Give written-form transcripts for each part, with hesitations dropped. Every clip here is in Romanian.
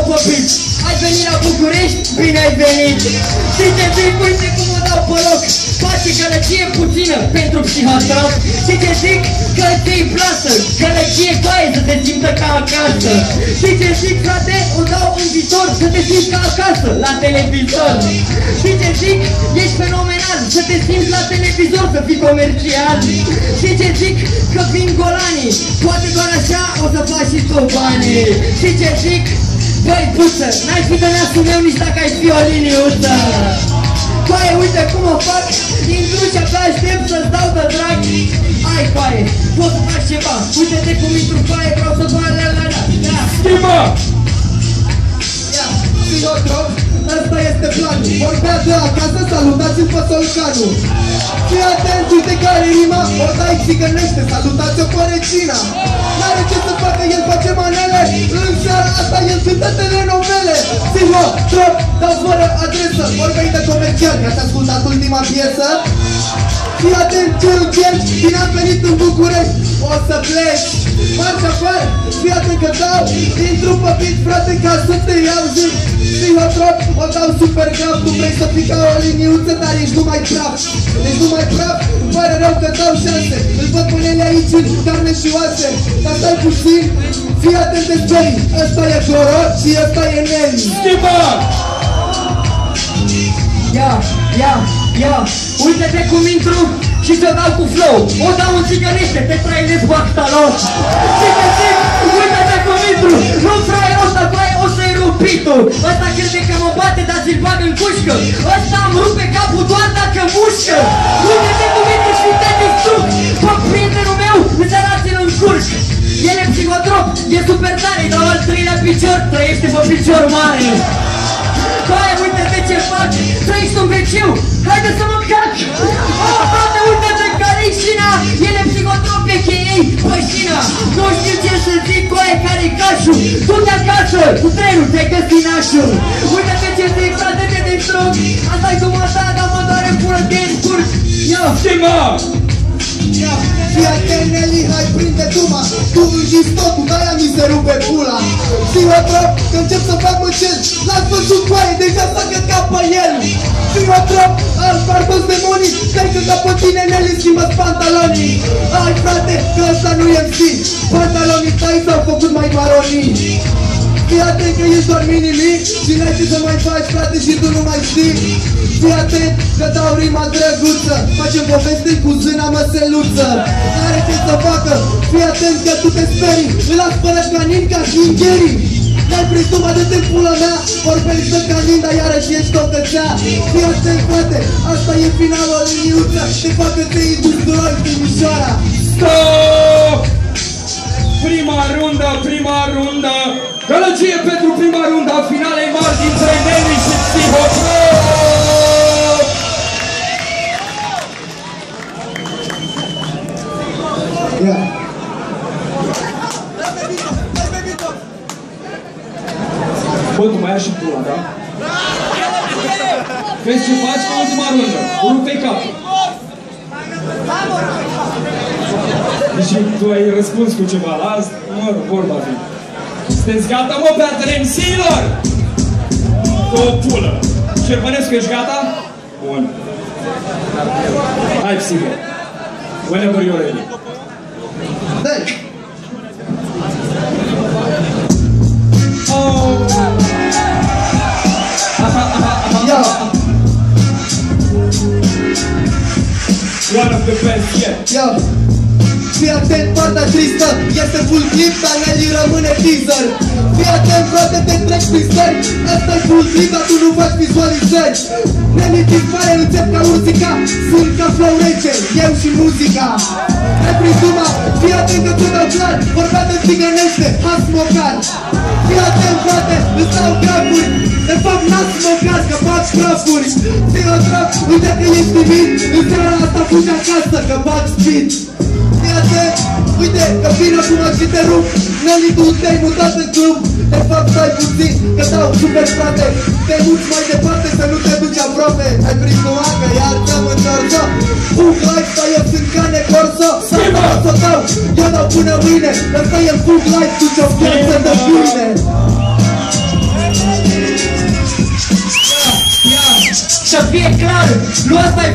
popit. Ai venit la București? Bine ai venit. Și te zic, uite cum o dau pe loc. Face gălăgie puțină pentru psihotrop. Și te zic că ți-i plasă, gălăgie coaie să te simtă ca acasă. Și te zic, frate, o dau un viitor să te simți ca acasă, la televizor. Și te zic, ești fenomenal, să te simți la televizor, să fii comercial. Și te zic că vin golanii, poate doar așa o să faci și tu banii. Și te zic, băi puță, n-ai fi de nasul meu nici dacă ai fi o liniuță. Coaie, uite cum o fac, intru și abia aștept să-ți dau de drag. Ai, coaie, pot să fac ceva, uite-te cum intru, coaie, vreau să fac la. Schimbă! Ia, Psihotrop, ăsta este planul. Vorbea de acasă, salutați-l pe Solcanu. Fii atent, uite care rima, o dai țigănește, salutați-o pe Regina. N-are ce să facă, el face manele, în seara asta el cântă telenovele. Psihotrop, dau fără adresă, vorbei de comercial, mi-ați ascultat ultima piesă? Fii atent ce încerci, bine am venit în București, o să pleci. Marci afară, fii atent că dau, intru pe beat, frate, ca să te iau, zic. Psihotrop, o dau super grav, tu vrei să fii ca o liniuță, dar ești numai praf. Ești numai praf, îmi pare rău că dau șanse. Îl văd pânele aici în carne și oase. Dar stai puțin, fii atent de Jerry. Ăsta e Doro și ăsta e Nelly. Schimbă! Ia, uite-te cum intru și ți-o dau cu flow. O dau în țigănește, te trailezi cu axtalot. Și te zic, uite-te cum intru, nu fraierul ăsta, coaie, o să-i rup pitul. Ăsta crede că mă bate, dar ți-l bag în cușcă. Ăsta îmi rupe capul doar dacă mușcă. Uite-te cum intru și te distrug. Bă, prietenul meu, îți arată-l în curș. El e Psihotrop, e super tare, dar al treilea picior trăiește pe picior mare. Coaie, uite-te ce fac, trăiești un veciu, haide să mă cac! Oh, frate, uite-te care-i șina, el e Psihotrop, e chei, pășina! Nu știu ce să zic, coaie, care-i cașul, du-te acasă, cu trenul, te-ai găsit nașul! Uite-te ce zic, frate, te distrug, asta-i cum asta, dar mă doare pură de scurt! Ia! Schimbă! Ia, fii atent, Nelly, hai prinde duma. Tu îngiți totul, de-aia mi se rupe pula. Psihotrop, că încep să fac măcel. L-ați văzut coaie, deja s-a căcat pe el. Psihotrop, alți partos demonii. Stai că ca pe tine, Nelly, schimbă-ți pantalonii. Ai, frate, că ăsta nu e MC. Pantalonii tăi s-au făcut mai maronii. Fii atent că ești doar mini-mi și n-ai ce să mai faci, frate, și tu nu mai știi. Fii atent că dau rima drăguță, facem poveste cu zâna măseluță. N-are ce să facă, fii atent că tu te sperii, îl las fără canin ca shingerii. N-ai prins tu, mă dă-te în pula mea, vorbești de canin, dar iarăși ești o cățea. Fii atent, frate, asta e finalul o liniuță, te facă te industrai Timișoara. Stop! Prima rundă, gălăgie pentru prima rundă a finalei mari dintre Nelly și Psihotrop! Ia. Bă, tu mai ai și pula, da? Vezi ce faci cu ultima rundă? Rupe-i capul. Deci tu ai răspuns cu ceva la asta? Mă rog, vorba fi. Sunteți gata, mă, Battle MC-ilor? O pulă. Șervănescu, ești gata? Bun. Hai, Psiho. Whenever you're ready. Dai! Oh. Ia! One of the best yet. Ia! Fii atent, partea tristă, este full clip, dar Nelly rămâne teaser. Fii atent, frate, te trec prin stări, asta-i full clip, dar tu nu faci vizualizări. Nelly dispare, încep ca urzica, sunt ca flow rece, eu și muzica. Ai prins duma, fii atent că ți-o dau clar, vorbea de țigănește, has mocar. Fii atent, frate, îți dau grafuri, de fapt n-ați mocar, că faci grafuri. Psihotrop, uite că ești timid, în seara asta fugi acasă, că fac speed. Uite că vin acum și te rup. Nelly, tu te-ai mutat în club. De fapt stai puțin, că dau super frate. Te muți mai departe să nu te duci aproape. Ai prins o acă, iar ți-am întors-o. Full life, dar eu sunt cane corso. Să dau, eu dau până mâine. Ăsta e full life, tu ți-o viață de bine.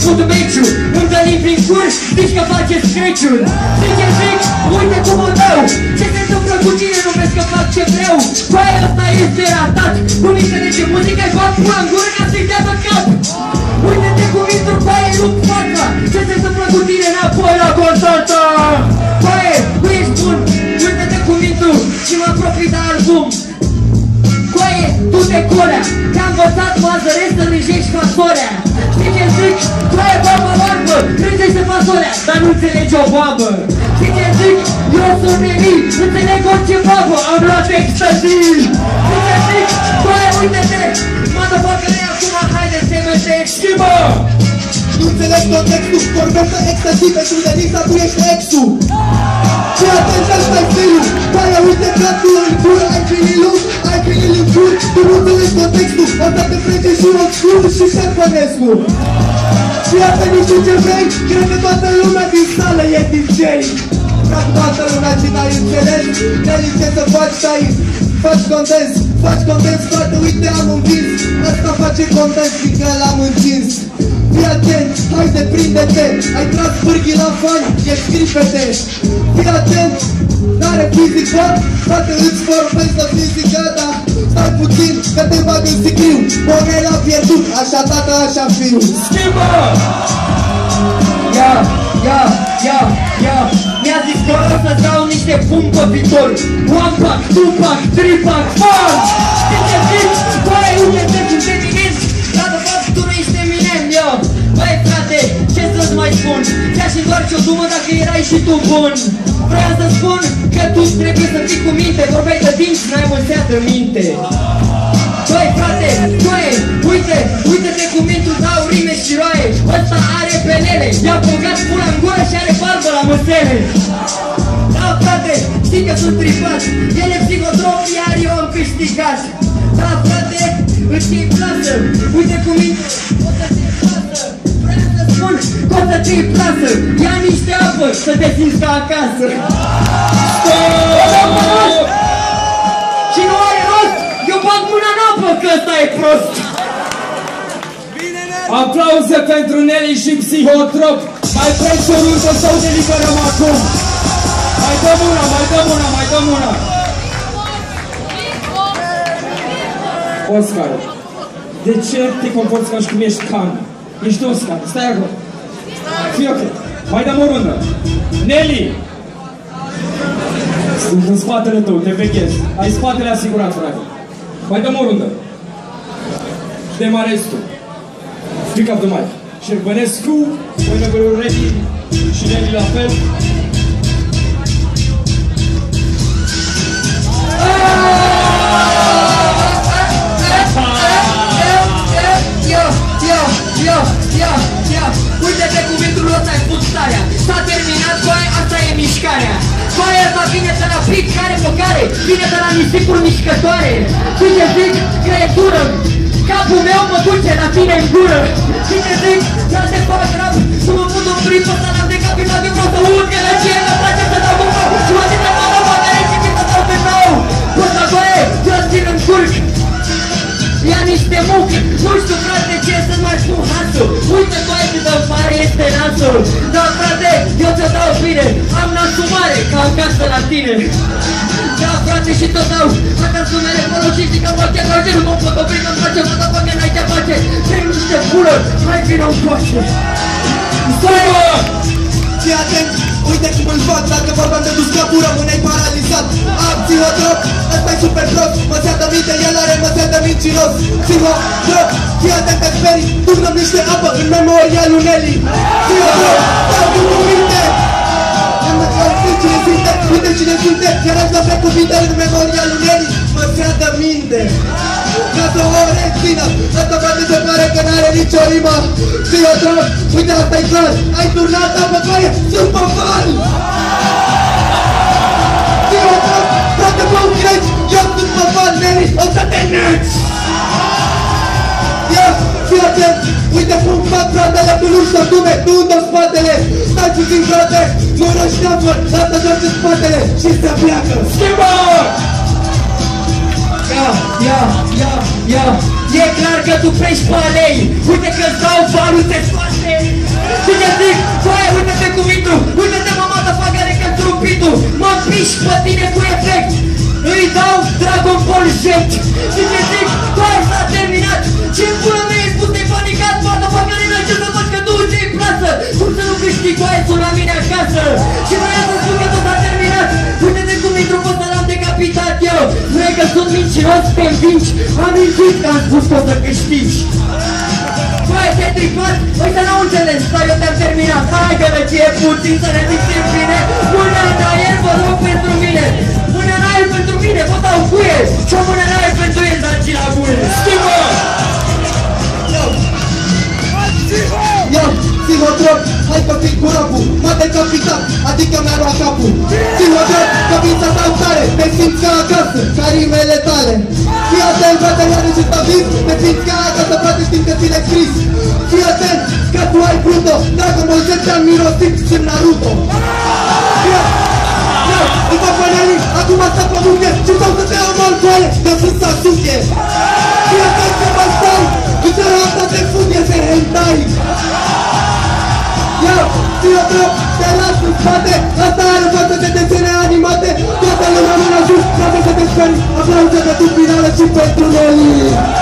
început meciul. Întâlnim prin curs, zici că faceți creciul. Zic, uite cum o dau. Ce se întâmplă cu tine, nu vezi că fac ce vreau. Băi, ăsta este ratat. Nu mi înțelege muzica-i fac pula în gură ca să-i dea de cap. Uite-te cum intru, băie, rup fața. Ce se întâmplă cu tine înapoi la Constanța? Băie, nu ești bun. Uite-te cum intru și mă apropii de album. Coaie, tu te colea. Te-am învățat mazăresc să rânjești fasolea. Știi ce zic? Coaie, baba oarbă, rânjește fasolea, dar nu înțelegi o babă. Știi ce zic? Eu sunt Neli, înțeleg orice babă, am luat ecstasy. Știi ce zic? Coaie, uite-te, motherfucker, acum haide să te schimbă. Nu înțeleg contextul, vorbește ecstasy pentru Denisa, tu ești exul. Și atent, ăsta-i stilul. Baia, uite capul în cur, ai vinilul în cur. Tu nu înțelegi contextul, asta te frege și obscur și Șerpănescu. Și asta nu știu ce vrei, cred că toată lumea din sală e DJ. Fac toată lumea și n-ai înțeles, Nelly, ce să faci aici? Faci content, frate, uite am învins. Asta face content, fiindcă l-am încins. Fii atent, haide, prinde-te. Ai tras pârghii la fani, ești gripete. Fii atent, n-are fizică. Frate, îți vorbesc de fizică, dar stai puțin, că te bag în sicriu. Borel a pierdut, așa tată, așa fiu. Schimbă! Ia, mi-a zis că o să-ți dau niște pum pe viitor. One pack, two pack, three pack, four. Știi ce zici? Băi, uite-te, sunt eminent. Dar de fapt tu nu ești eminent, yo. Băi, frate, ce să-ți mai spun? Ți-aș întoarce o dumă dacă erai și tu bun. Vreau să spun că tu trebuie să fii cu minte. Vorbeai de dinți, n-ai mulțea de minte. Băi, frate, uite-te cum intru, dau rime și roaie. Ăsta are penele, i-a băgat pula în gură și are barbă la măsele. Da, frate, știi că sunt tripat. El e psihotrop, iar eu am câștigat. Da, frate, îți iei plasă. Uite cum intru, o să ți-i plasă. Vreau să spun că o să ți-i plasă. Ia niște apă, să te simți ca acasă. Și nu are rost, eu bag mâna în apă, că ăsta e prost. Aplauze pentru Nelly și Psihotrop. Mai preț o rundă sau deliberăm acum? Mai dăm una. Oscar, de ce te comporți ca și cum ești Khan? Ești Oscar, stai acolo. Fii ok, mai dăm o rundă. Nelly! Sunt în spatele tău, te vechezi. Ai spatele asigurat, frate. Mai dăm o rundă. Demarezi tu. Pick up the mic. Șerpănescu, whenever you're ready. Și Nelly la fel. Uite-te cuvântul ăsta ai spus starea. S-a terminat, băi, asta e mișcarea. Băi, ăsta vine de la pic, care pe care vine de la nisipuri mișcătoare. Tu ce zic, creatură, capul meu mă duce la tine în gură. Și te zic, vreau să fac rap, să mă pun un prip ăsta la de cap, la de vreau să ud, că la ție mă place să dau bău. Și mă zic, mă dau băgare și să dau pe nou. Băta, băie, eu țin în curc. Ia niște muc, nu știu, frate, ce să-ți mai spun hasul. Uite, băi, cât de mare este nasul. Da, frate, eu ți-o dau bine. Am nasul mare, ca acasă la tine. Da, frate, și tot dau acasă mele folosiți, că mă chiar roge, nu mă pot opri, că-mi face, mă dă că n-ai ce face. Trei niște pulă, mai vină-mi coace. Stai-mă! Fii atent, uite cum îl fac. Dacă vorbeam de dus capul, rămâneai paralizat. Am Psihotrop, ăsta-i super prost. Măsea de minte, el are măsea de mincinos. Psihotrop, fii atent că sperii. Turnăm niște apă în memoria lui Nelly. Psihotrop, dau cu cuvinte. Uite cine simte, iar aș la cuvinte în memoria lui Nelly. Măsea de minte. Ca să o rețină, asta poate se pare că n-are nicio rimă. Psihotrop, uite asta-i clar. Ai turnat apă coaie, sunt pe fan. Psihotrop, frate, mă crezi, eu sunt pe fan, Nelly, o să te neci. Ia, fii atent, uite cum fac fratele, tu nu-și tătume, tu îmi dă spatele. Stai puțin, frate, nu rășteapă, lasă doar în spatele și se pleacă. Schimbă! Ia, e clar că tu prești pe alei. Uite că-ți dau valul, te scoate Și te zic, foaie, uite-te cum intru, uite-te mama de fagare că trumpitul, mă piși pe tine cu efect, îi dau Dragon Ball Z. Și te zic, foaie, s-a terminat, ce-mi până mea e spus de panicat, mama fagare, n-ai ce să faci că tu ce-i plasă, cum să nu câștig foaie, sunt la mine acasă. Și vreau să spun că tot s-a terminat, uite-te cum intru pe ăsta l-am decapitat eu, vrei că sunt mincinos, te învingi, am mințit că am spus că o să câștigi. Băi, te-ai tripat? Ăștia n-au înțeles, dar eu te-am terminat. Hai că răcie puțin să ne simțim bine. Pune în aer, vă rog pentru mine. Pune în aer pentru mine, vă dau cuie. Și-o pune în aer pentru el, dar ci la buie. Schimbă! Yo, psihotrop, hai că fii cu rapul, m-a decapitat, adică mi-a luat capul. Psihotrop, că vin să dau tare, te simți ca acasă, ca rimele tale. Fii atent, frate, iar și stabil, te simți ca acasă, frate, știm că ți-l scris. Fii atent, că tu ai Pluto, Dragon Ball Z te-am mirosit și Naruto. Îi fac pănerii, acum asta produce, și stau să te am alcoale, dar sunt să asuche. Fii atent că mă stau, cu țara asta te fuge pe hentai. Yo, psihotrop, te las în spate, asta are față de desene animate, toată lumea mâna sus, poate să te speri, aplauze pentru finală și pentru Nelly.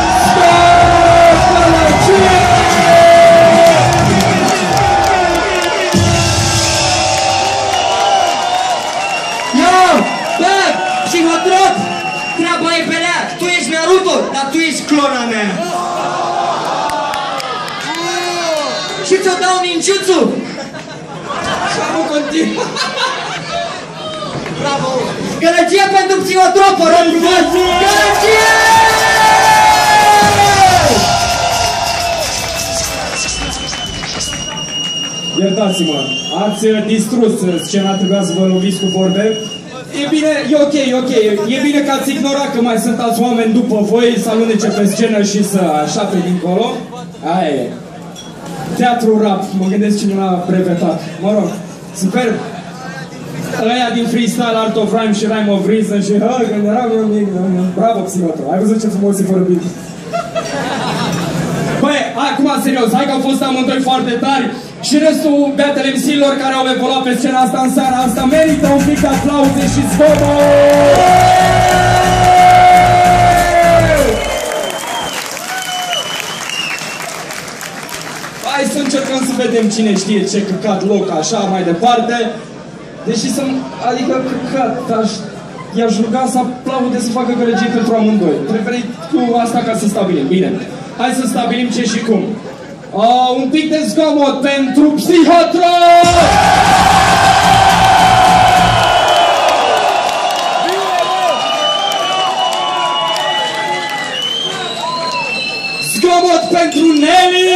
Yo, bă, psihotrop, treaba e pe lea, tu ești Naruto, dar tu ești clona mea. Și ți-o dau ninjutsu! Și nu continuu. Bravo! Gălăgie pentru psihotrop, vă rog frumos! Gălăgie! Iertați-mă, ați distrus scena, trebuia să vă loviți cu vorbe. E bine, e ok, e ok. E bine că ați ignorat că mai sunt alți oameni după voi să alunece pe scenă și să așape dincolo. Aia e. Teatru rap, mă gândesc cine l-a brevetat. Mă rog, superb. Ăia din freestyle, Art of Rhyme și Rhyme of Reason și când eram eu mic, bravo psihotrop, ai văzut ce frumos e fără beat. Băi, acum serios, hai că au fost amândoi foarte tari și restul Battle MC-ilor care au evoluat pe scena asta în seara asta merită un pic de aplauze și zgomot! Hai să încercăm să vedem cine știe ce căcat loc, așa, mai departe. Deși sunt, adică căcat, i-aș ruga să aplaude să facă gălăgie pentru amândoi. Trebuie cu asta ca să stabilim. Bine, hai să stabilim ce și cum. Un pic de zgomot pentru Psihotrop! Zgomot pentru Nelly!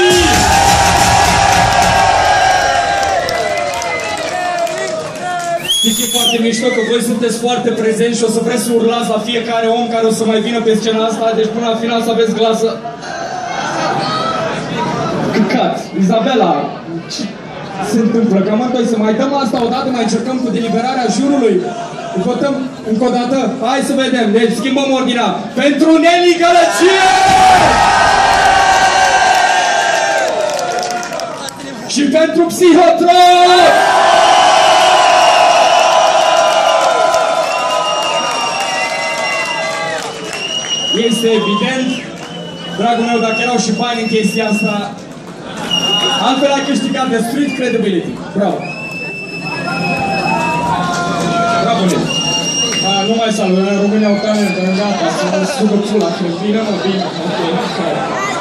Știți, e foarte mișto că voi sunteți foarte prezenți și o să vreți să urlați la fiecare om care o să mai vină pe scena asta, deci până la final să aveți glasă. Căcat, Izabela, ce se întâmplă? Că amândoi să mai dăm asta odată, mai încercăm cu deliberarea jurului. Votăm încă o dată? Hai să vedem, deci schimbăm ordinea. Pentru Nelly Gălăgie! Și pentru Psihotrop! Este evident, dragul meu, dacă erau și bani în chestia asta, altfel ai câștigat de street credibility. Bravo! Bravo, Nelly! Nu mai salut, în România au talent, gata, să mă sugă pula, că vină, mă, bine, ok.